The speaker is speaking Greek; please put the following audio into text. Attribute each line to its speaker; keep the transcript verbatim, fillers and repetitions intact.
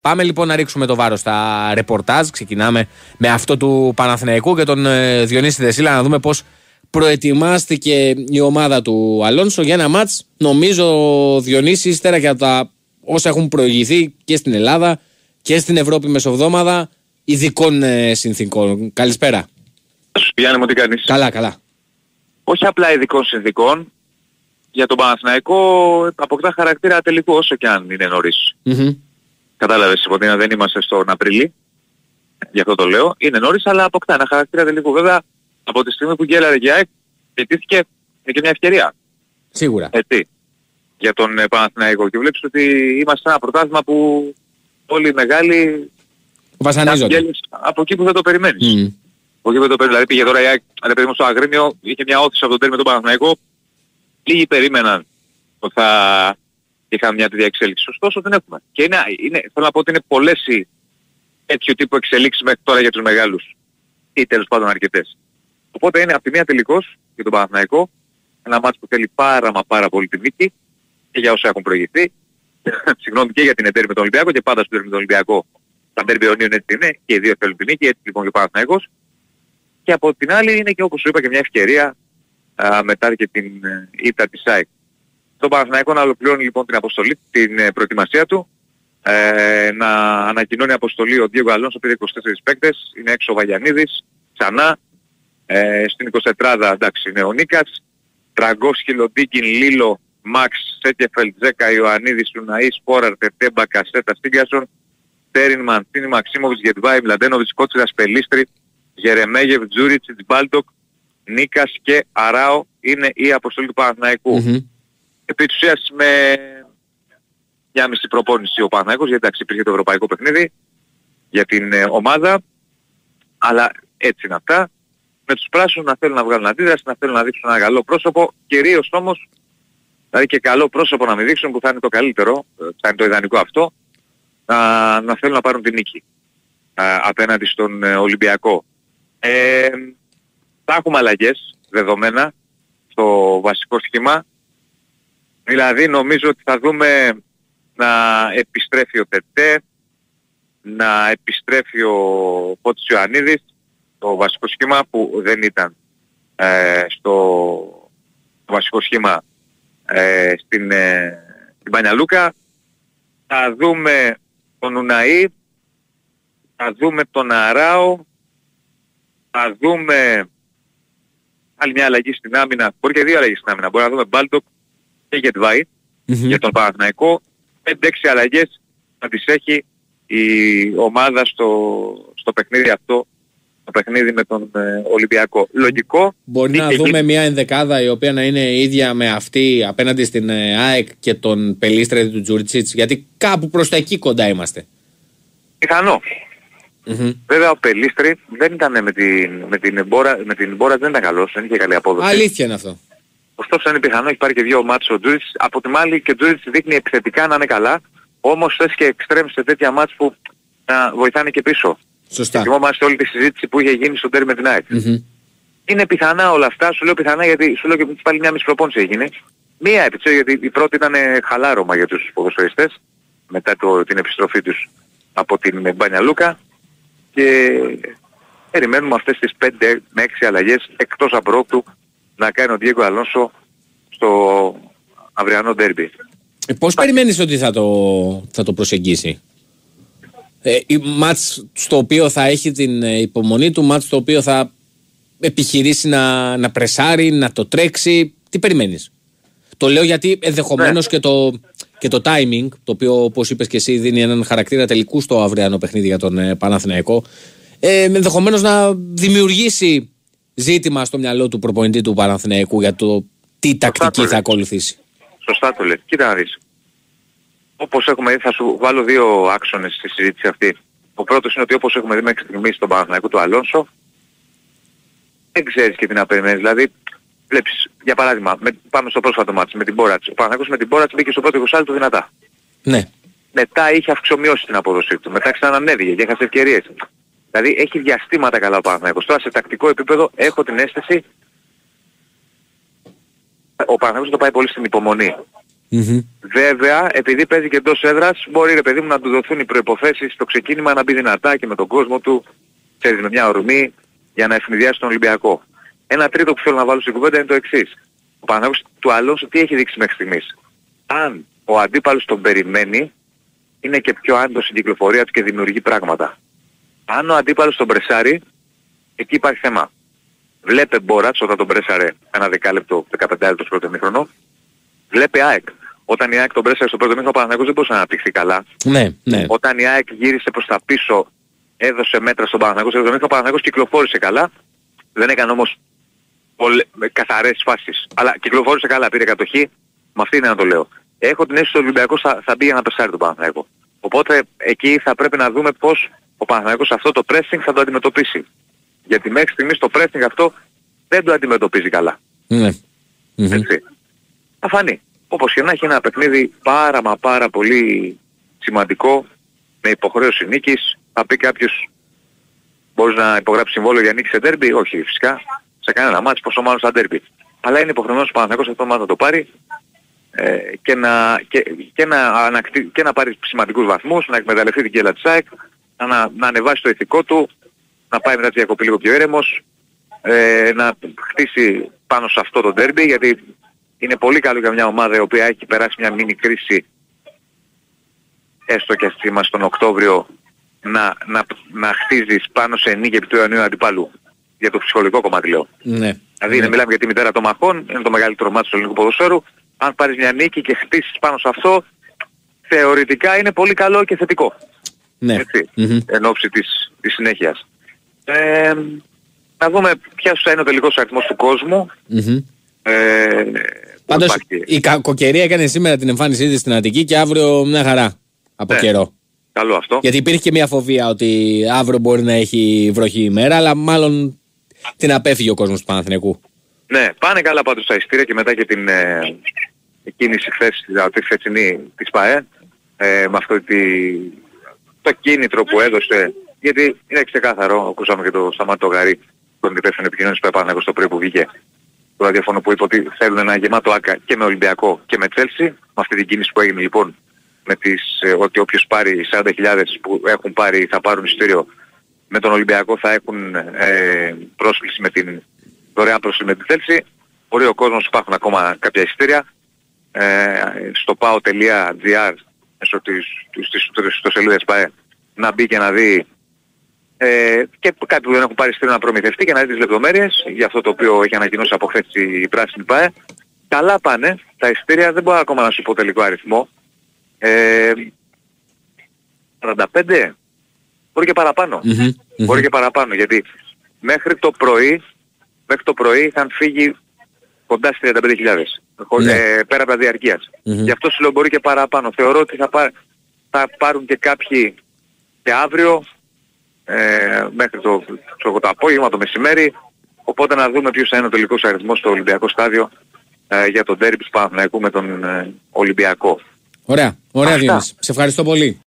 Speaker 1: Πάμε λοιπόν να ρίξουμε το βάρος στα ρεπορτάζ. Ξεκινάμε με αυτό του Παναθηναϊκού και τον ε, Διονύση Δεσίλα να δούμε πώς προετοιμάστηκε η ομάδα του Αλόνσο για ένα μάτς. Νομίζω, Διονύση, ύστερα και από τα όσα έχουν προηγηθεί και στην Ελλάδα και στην Ευρώπη μεσοβδόμαδα, ειδικών ε, συνθήκων. Καλησπέρα.
Speaker 2: Γιάννη μου, τι κάνεις?
Speaker 1: Καλά, καλά.
Speaker 2: Όχι απλά ειδικών συνθήκων. Για τον Παναθηναϊκό αποκτά χαρακτήρα τελικού όσο και αν είναι νωρίς. Mm-hmm. Κατάλαβες, Υποτίνα, δεν είμαστε στον Απρίλη. Γι' αυτό το λέω. Είναι νωρίς, αλλά αποκτά ένα χαρακτήρα τελικού. Βέβαια, από τη στιγμή που γκέλαρε για ΑΕΚ, ζητήθηκε και μια ευκαιρία.
Speaker 1: Σίγουρα.
Speaker 2: Έτσι. Για τον ε, Παναθηναϊκό. Και βλέπεις ότι είμαστε σε ένα πρωτάθλημα που όλοι οι μεγάλοι
Speaker 1: βασανίζονται
Speaker 2: από εκεί που δεν το περιμένεις.
Speaker 1: Mm.
Speaker 2: Από εκεί που δεν το περιμένεις. Δηλαδή πήγε τώρα η ΑΕΚ, αλλά παιδί μου στο Αγρίνιο, είχε μια όθηση από τον τέρμι με τον Παναθηναϊκό. Λίγοι περίμεναν ότι θα είχαν μια τέτοια εξέλιξη. Ωστόσο δεν έχουμε. Και είναι, είναι, θέλω να πω ότι είναι πολλές οι τέτοιου τύπου εξελίξεις μέχρι τώρα για τους μεγάλους. Ή τέλος πάντων αρκετές. Οπότε είναι από τη μία τελικός για τον Παναθηναϊκό. Ένα μάτς που θέλει πάρα μα πάρα πολύ τη νίκη και για όσα έχουν προηγηθεί. Συγγνώμη, και για την εντέρμη με τον Ολυμπιακό και πάντα στον με τον Ολυμπιακό. Τα ντέρμπι αιωνίων έτσι είναι και οι δύο θέλουν τη νίκη. Έτσι λοιπόν και ο Παναθηναϊκός. Και από την άλλη είναι και όπως σου είπα και μια ευκαιρία α, μετά και την ήττα της ΑΕΚ. Το Παναθηναϊκό να ολοκληρώνει λοιπόν την αποστολή, την ε, προετοιμασία του. Ε, να ανακοινώνει αποστολή ο Ντιέγκο Αλόνσο, πήρε είκοσι τέσσερις παίκτες. Είναι έξω ο Βαγιανίδης, ξανά. Ε, στην εικοσιτετράδα εντάξει είναι ο Νίκας. Τραγκόσκι, Λοντίκιν, Λίλο, Μαξ, Σέκεφελτ, Τζέκα, Ιωαννίδης, Σουναή, Σπόραρ, Τετέμπα, Κασέτα, Στίγκασον, Τέριν, Μαντίνη, Μαξίμοβιτς, Γετβάη, Μλαντένοβιτς, Κότσιρας, Πελίστρη, Γερεμέγεβ, Τζούριτσιτς, Μπάλτοκ, Νίκας και Αράο είναι η αποστολή του Παναθηναϊκού. Mm-hmm. Επί της ουσίας με μια μισή προπόνηση ο Παναθηναϊκός, γιατί εντάξει υπήρχε το ευρωπαϊκό παιχνίδι για την ε, ομάδα, αλλά έτσι είναι αυτά. Με τους πράσινους να θέλουν να βγάλουν αντίδραση, να θέλουν να δείξουν ένα καλό πρόσωπο, κυρίως όμως, δηλαδή και καλό πρόσωπο να μην δείξουν που θα είναι το καλύτερο, θα είναι το ιδανικό αυτό, να, να θέλουν να πάρουν την νίκη α, απέναντι στον ε, Ολυμπιακό. Ε, θα έχουμε αλλαγές δεδομένα στο βασικό σχήμα, δηλαδή νομίζω ότι θα δούμε να επιστρέφει ο Τετέ, να επιστρέφει ο Πότης Ιωαννίδης, το βασικό σχήμα που δεν ήταν ε, στο το βασικό σχήμα ε, στην, ε, στην Πανιαλούκα. Θα δούμε τον Ουναή, θα δούμε τον Αράο, θα δούμε άλλη μια αλλαγή στην άμυνα, μπορεί και δύο αλλαγές στην άμυνα, μπορεί να δούμε Μπάλτοκ και Γετβάη mm-hmm. για τον Παναθηναϊκό. πέντε έξι αλλαγές να τις έχει η ομάδα στο, στο παιχνίδι αυτό, το παιχνίδι με τον ε, Ολυμπιακό. Λογικό.
Speaker 1: Μπορεί να δούμε μια ενδεκάδα η οποία να είναι ίδια με αυτή απέναντι στην ε, ΑΕΚ και τον Πελίστρε του Τζουριτσίτς, γιατί κάπου προς τα εκεί κοντά είμαστε.
Speaker 2: Πιθανό. Mm-hmm. Βέβαια ο Πελίστρη δεν ήταν με την, με την Μπόρα, με την Μπόρα δεν ήταν καλός, δεν είχε καλή απόδοση.
Speaker 1: Αλήθεια είναι αυτό.
Speaker 2: Ωστόσο είναι πιθανό, έχει πάρει και δύο μάτς ο Τζούριτσιτς. Από την άλλη και ο Τζούριτσιτς δείχνει επιθετικά να είναι καλά, όμως θες και εξτρέμ σε τέτοια μάτς που να βοηθάνε και πίσω.
Speaker 1: Σωστά.
Speaker 2: Θυμόμαστε όλη τη συζήτηση που είχε γίνει στο τέρι με την ΑΕΚ.
Speaker 1: Mm-hmm.
Speaker 2: Είναι πιθανά όλα αυτά, σου λέω πιθανά γιατί σου λέω και πάλι μια μισή προπόνηση έγινε. Μία επιτσέ, γιατί η πρώτη ήταν χαλάρωμα για τους ποδοσφαιριστές μετά το, την επιστροφή τους από την Μπανιαλούκα και περιμένουμε αυτές τις πέντε με έξι αλλαγές εκτός απρόκτου να κάνει ο Ντιέγκο Αλόνσο στο αυριανό ντέρμπι.
Speaker 1: Ε, πώς περιμένεις ότι θα το, θα το προσεγγίσει? Ε, η μάτς στο οποίο θα έχει την υπομονή του, μάτς στο οποίο θα επιχειρήσει να, να πρεσάρει, να το τρέξει. Τι περιμένεις? Το λέω γιατί ενδεχομένως ναι. και, το, και το timing, το οποίο όπως είπες και εσύ δίνει έναν χαρακτήρα τελικού στο αυριανό παιχνίδι για τον ε, Παναθηναϊκό, ε, ενδεχομένως να δημιουργήσει ζήτημα στο μυαλό του προπονητή του Παναθηναϊκού για το τι Σωστά τακτική θα ακολουθήσει.
Speaker 2: Σωστά το λέει. Κοίτα να δεις. Όπως έχουμε δει, θα σου βάλω δύο άξονες στη συζήτηση αυτή. Ο πρώτος είναι ότι όπως έχουμε δει μέχρι στιγμής στον Παναθηναϊκό του Αλόνσο, δεν ξέρεις και τι να περιμένεις. Δηλαδή, βλέπεις, για παράδειγμα, με, πάμε στο πρόσφατο μάτι με την Μπόρατς. Ο Παναθηναϊκός με την Μπόρατς μπήκε στο πρώτο είκοσι λεπτό δυνατά.
Speaker 1: Ναι.
Speaker 2: Μετά είχε αυξομοιώσει την απόδοσή του. Μετά ξανανέβηκε και έχασε ευκαιρίες. Δηλαδή έχει διαστήματα καλά ο Παναθηναϊκός. Τώρα σε τακτικό επίπεδο έχω την αίσθηση ο Παναθηναϊκός το πάει πολύ στην υπομονή. Mm-hmm. Βέβαια, επειδή παίζει και εντός έδρας, μπορεί ρε παιδί μου να του δοθούν οι προϋποθέσεις στο ξεκίνημα να μπει δυνατά και με τον κόσμο του, ξέρεις, με μια ορμή για να ευνηδιάσει τον Ολυμπιακό. Ένα τρίτο που θέλω να βάλω στην κουβέντα είναι το εξής. Ο Παναθηναϊκός του Αλόνσο τι έχει δείξει μέχρι στιγμής. Αν ο αντίπαλος τον περιμένει, είναι και πιο άντος στην κυκλοφορία του και δημιουργεί πράγματα. Αν ο αντίπαλος τον πρεσάρει, εκεί υπάρχει θέμα. Βλέπε Μπόρατς όταν τον πρέσαρε ένα δεκάλεπτο, δεκαπέντε λεπτό στο πρώτο ημίχρονο. Βλέπε ΑΕΚ. Όταν η ΑΕΚ τον πρέσαρε στο πρώτο ημίχρονο, ο Παναθηναϊκός δεν μπορούσε να αναπτυχθεί καλά.
Speaker 1: Ναι, ναι.
Speaker 2: Όταν η ΑΕΚ γύρισε προς τα πίσω, έδωσε μέτρα στον Παναθηναϊκό, στο ο Παναθηναϊκός κυκλοφόρησε καλά. Δεν έκανε όμως πολλε... καθαρές φάσεις. Αλλά κυκλοφόρησε καλά, πήρε κατοχή. Με αυτή είναι να το λέω. Έχω την αίσθηση ότι ο Ολυμπιακός θα, θα μπει για να πεσάρει τον Παναθηναϊκό. Οπότε εκεί θα πρέπει να δούμε πώς ο Παναθηναϊκός αυτό το pressing θα το αντιμετωπίσει. Γιατί μέχρι στιγμής το pressing αυτό δεν το αντιμετωπίζει καλά.
Speaker 1: Ναι.
Speaker 2: Έτσι. Θα φανεί. Όπως και να έχει ένα παιχνίδι πάρα μα πάρα πολύ σημαντικό, με υποχρέωση νίκης. Θα πει κάποιος, μπορείς να υπογράψεις συμβόλαιο για νίκη σε ντέρμπι? Όχι φυσικά, σε κανένα μάτς, πόσο μάλλον στα ντέρμπι. Αλλά είναι υποχρεωμένος ο Παναθηναϊκός αυτό το μάτι να το πάρει ε, και, να, και, και, να ανακτή, και να πάρει σημαντικούς βαθμούς, να εκμεταλλευτεί την κέλα της ΑΕΚ, να, να ανεβάσει το ηθικό του, να πάει μετά τη διακοπή λίγο πιο έρεμος, ε, να χτίσει πάνω σε αυτό το ντέρμπι, γιατί είναι πολύ καλό για μια ομάδα η οποία έχει περάσει μια μίνι κρίση, έστω και ας είμαστε τον Οκτώβριο, να, να, να χτίζεις πάνω σε νίκη επί του Ιωαννίου αντιπάλου. Για το ψυχολογικό κομμάτι λέω.
Speaker 1: Ναι.
Speaker 2: Δηλαδή
Speaker 1: ναι.
Speaker 2: μιλάμε για τη μητέρα των μαχών, είναι το μεγαλύτερο μάτι του ελληνικού ποδοσφαίρου. Αν πάρεις μια νίκη και χτίσεις πάνω σε αυτό, θεωρητικά είναι πολύ καλό και θετικό.
Speaker 1: Ναι.
Speaker 2: Έτσι,
Speaker 1: mm-hmm.
Speaker 2: εν ώψη της, της συνέχειας. Ε, να δούμε ποιος θα είναι ο τελικός αριθμός του κόσμου.
Speaker 1: Mm-hmm.
Speaker 2: Ε,
Speaker 1: Πάντως η κακοκαιρία έκανε σήμερα την εμφάνισή της στην Αττική και αύριο μια χαρά από ναι. καιρό.
Speaker 2: Καλό αυτό.
Speaker 1: Γιατί υπήρχε και μια φοβία ότι αύριο μπορεί να έχει βροχή ημέρα, αλλά μάλλον την απέφυγε ο κόσμος του Παναθηναϊκού.
Speaker 2: Ναι, πάνε καλά πάντως τα ειστήρια και μετά και την ε, κίνηση χθες, δηλαδή τη χθεσινή της ΠΑΕ, ε, με αυτό τη, το κίνητρο που έδωσε, γιατί είναι ξεκάθαρο, ακούσαμε και το Σταμάτη το Γαρί, τον υπεύθυνο επικοινωνίας του Παναθηναϊκού στο πρωί που βγήκε το ραδιόφωνο, που είπε ότι θέλουν ένα γεμάτο άκα και με Ολυμπιακό και με Τσέλσι, με αυτή την κίνηση που έγινε λοιπόν, με τις, ε, ότι όποιος πάρει σαράντα χιλιάδες που έχουν πάρει θα πάρουν ειστήριο, με τον Ολυμπιακό θα έχουν ε, πρόσκληση με την δωρεάν πρόσκληση με την Τσέλσι. Μπορεί ο κόσμος, υπάρχουν ακόμα κάποια ειστήρια ε, στο πάο τελεία τζι άρ μέσω της ιστοσελίδας ΠΑΕ να μπει και να δει ε, και κάποιοι που δεν έχουν πάρει ειστήριο να προμηθευτεί και να δει τις λεπτομέρειες για αυτό το οποίο έχει ανακοινώσει από χθες η πράσινη ΠΑΕ. Καλά πάνε τα ειστήρια, δεν μπορώ ακόμα να σου πω τελικό αριθμό. Ε, σαράντα πέντε μπορεί και παραπάνω. Mm-hmm. Μπορεί και παραπάνω, γιατί μέχρι το πρωί μέχρι το πρωί είχαν φύγει κοντά στις τριάντα πέντε χιλιάδες mm-hmm. ε, πέρα από τα διαρκείας. Mm-hmm. Γι' αυτό σου λέω μπορεί και παραπάνω. Θεωρώ ότι θα, πά, θα πάρουν και κάποιοι και αύριο ε, μέχρι το, το, το απόγευμα, το μεσημέρι. Οπότε να δούμε ποιος θα είναι ο τελικός αριθμός στο Ολυμπιακό στάδιο ε, για τον ντέρμπι του Παναθηναϊκού με τον ε, Ολυμπιακό.
Speaker 1: Ωραία, ωραία Διονύση. Σε ευχαριστώ πολύ.